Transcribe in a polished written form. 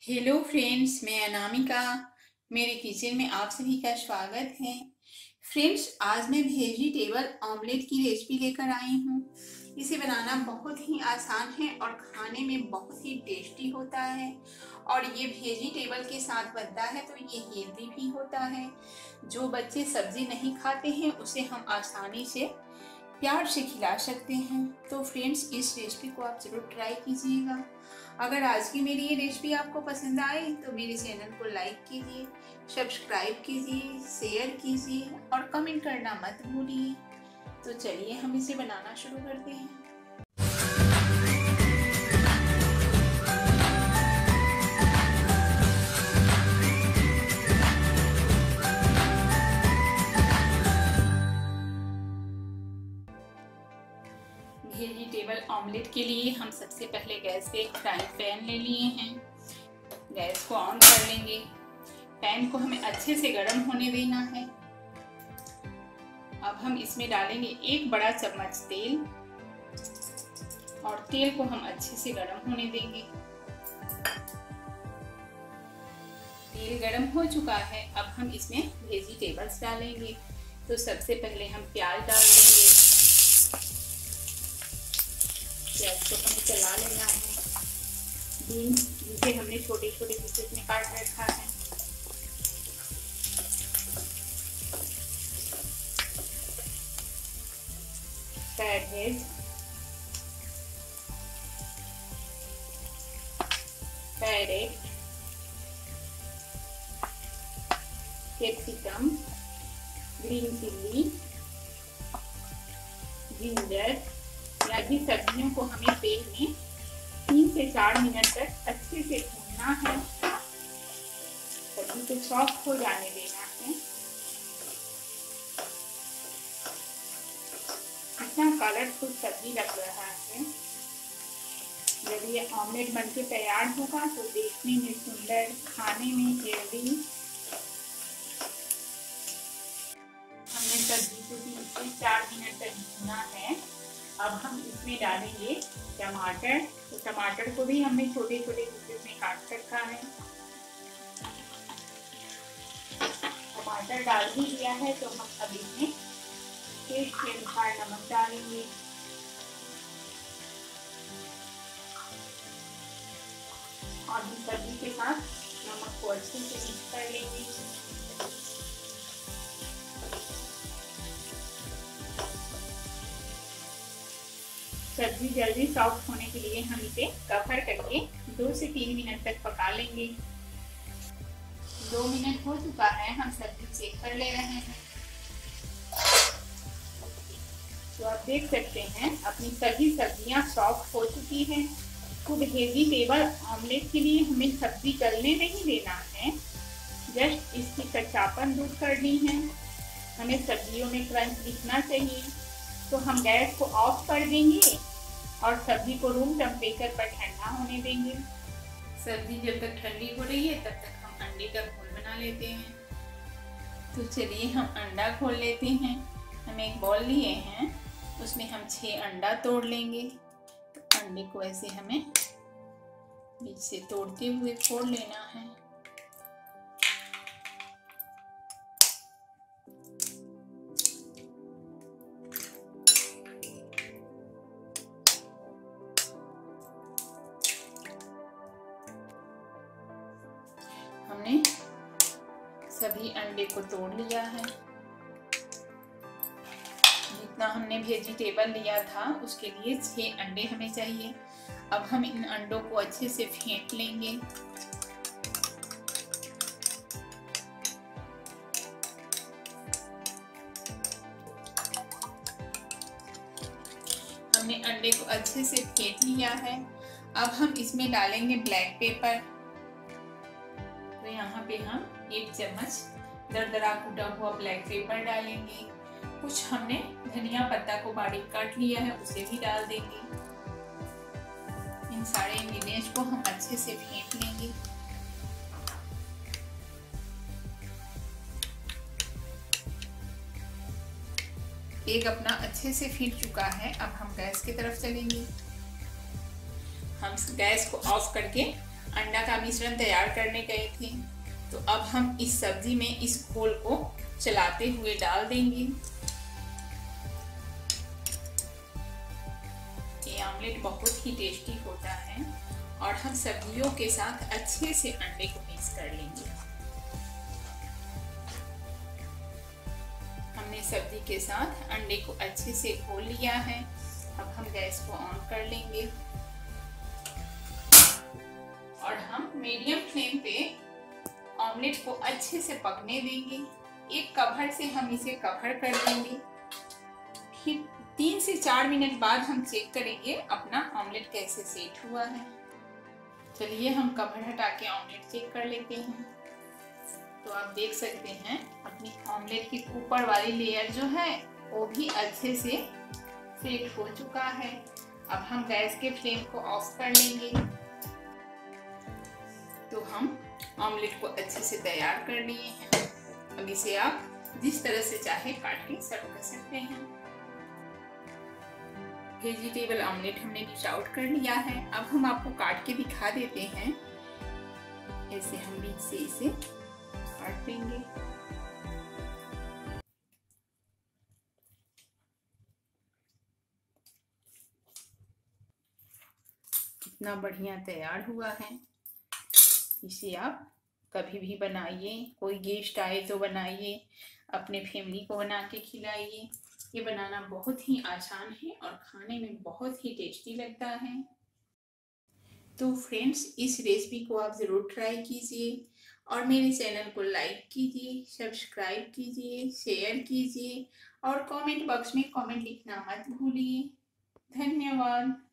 Hello friends, मैं अनामिका। मेरे kitchen में आप सभी का स्वागत है। फ्रेंड्स, आज मैं वेजिटेबल ऑमलेट की रेसिपी लेकर आई हूँ। इसे बनाना बहुत ही आसान है और खाने में बहुत ही टेस्टी होता है। और ये वेजिटेबल के साथ बनता है तो ये हेल्दी भी होता है। जो बच्चे सब्जी नहीं खाते हैं उसे हम आसानी से प्यार से खिला सकते हैं। तो फ्रेंड्स, इस रेसिपी को आप ज़रूर ट्राई कीजिएगा। अगर आज की मेरी ये रेसिपी आपको पसंद आए तो मेरे चैनल को लाइक कीजिए, सब्सक्राइब कीजिए, शेयर कीजिए और कमेंट करना मत भूलिए। तो चलिए हम इसे बनाना शुरू करते हैं। वेजिटेबल ऑमलेट के लिए हम सबसे पहले गैस पे एक फ्राइंग पैन ले लिए हैं। गैस को ऑन कर लेंगे। पैन को हमें अच्छे से गर्म होने देना है। अब हम इसमें डालेंगे 1 बड़ा चम्मच तेल और तेल को हम अच्छे से गर्म होने देंगे। तेल गर्म हो चुका है। अब हम इसमें वेजिटेबल्स डालेंगे। तो सबसे पहले हम प्याज डाल देंगे। प्याज को हमें चला लेना है। बीन्स जिसे हमने छोटे छोटे पीसेस में काट रखा है। Cabbage, carrot, capsicum, green chilli, ginger आदि सब्जियों को हमें तेल में 3 से 4 मिनट तक अच्छे से भूनना है। सब्जी को सॉफ्ट हो जाने देना है। इतना कलरफुल सब्जी लग रहा है। जब ये ऑमलेट बनके तैयार होगा तो देखने में सुंदर, खाने में हेल्दी। हमने सब्जी को 3 से 4 मिनट तक भूना है। अब हम इसमें डालेंगे टमाटर। तो टमाटर को भी हमने छोटे छोटे पीसेस में काट रखा है। टमाटर डाल ही दिया है तो हम अब इसमें टेस्ट के अनुसार नमक डालेंगे। और हम सब्जी के साथ नमक को अच्छे से मिक्स कर लेंगे। सब्जी जल्दी सॉफ्ट होने के लिए हम इसे कवर करके 2 से 3 मिनट तक पका लेंगे। 2 मिनट हो चुका है। हम सब्जी चेक कर ले रहे हैं। तो आप देख सकते हैं अपनी सभी सब्जियां सॉफ्ट हो चुकी हैं। तो वेजिटेबल ऑमलेट के लिए हमें सब्जी गलने नहीं देना है, जस्ट इसकी कच्चापन दूर करनी है। हमें सब्जियों में क्रंच दिखना चाहिए। तो हम गैस को ऑफ कर देंगे और सब्जी को रूम टेम्परेचर पर ठंडा होने देंगे। सब्जी जब तक ठंडी हो रही है तब तक हम अंडे का घोल बना लेते हैं। तो चलिए हम अंडा खोल लेते हैं। हम एक बॉल लिए हैं, उसमें हम 6 अंडा तोड़ लेंगे। तो अंडे को ऐसे हमें बीच से तोड़ते हुए फोड़ लेना है। हमने सभी अंडे को तोड़ लिया है। जितना हमने वेजिटेबल लिया था उसके लिए 6 अंडे हमें चाहिए। अब हम इन अंडों को अच्छे से फेंट लेंगे। हमने अंडे को अच्छे से फेंट लिया है। अब हम इसमें डालेंगे ब्लैक पेपर। तो यहाँ पे हम 1 चम्मच दरदरा कूटा हुआ ब्लैक पेपर डालेंगे। कुछ हमने धनिया पत्ता को बारीक काट लिया है, उसे भी डाल देंगे। इन सारे इंग्रेडिएंट्स को हम अच्छे से फेंट लेंगे। एक अपना अच्छे से फेंट चुका है। अब हम गैस की तरफ चलेंगे। हम गैस को ऑफ करके अंडा का मिश्रण तैयार करने गए थे। तो अब हम इस सब्जी में इस घोल को चलाते हुए डाल देंगे। ये ऑमलेट बहुत ही टेस्टी होता है और हम सब्जियों के साथ अच्छे से अंडे को मिक्स कर लेंगे। हमने सब्जी के साथ अंडे को अच्छे से घोल लिया है। अब हम गैस को ऑन कर लेंगे और हम मीडियम फ्लेम पे ऑमलेट को अच्छे से पकने देंगे। एक कवर से हम इसे कवर कर देंगे। फिर 3 से 4 मिनट बाद हम चेक करेंगे अपना ऑमलेट कैसे सेट हुआ है। चलिए हम कवर हटा के ऑमलेट चेक कर लेते हैं। तो आप देख सकते हैं अपनी ऑमलेट की ऊपर वाली लेयर जो है वो भी अच्छे से सेट हो चुका है। अब हम गैस के फ्लेम को ऑफ कर लेंगे। तो हम ऑमलेट को अच्छे से तैयार कर लिए हैं। अब इसे आप जिस तरह से चाहे काट के सर्व कर सकते हैं। वेजिटेबल ऑमलेट हमने डिश आउट कर लिया है। अब हम आपको काट के दिखा देते हैं। ऐसे हम बीच से इसे काट देंगे। कितना बढ़िया तैयार हुआ है। इसे आप कभी भी बनाइए, कोई गेस्ट आए तो बनाइए, अपने फैमिली को बना के खिलाइए। ये बनाना बहुत ही आसान है और खाने में बहुत ही टेस्टी लगता है। तो फ्रेंड्स, इस रेसिपी को आप ज़रूर ट्राई कीजिए और मेरे चैनल को लाइक कीजिए, सब्सक्राइब कीजिए, शेयर कीजिए और कमेंट बॉक्स में कमेंट लिखना मत भूलिए। धन्यवाद।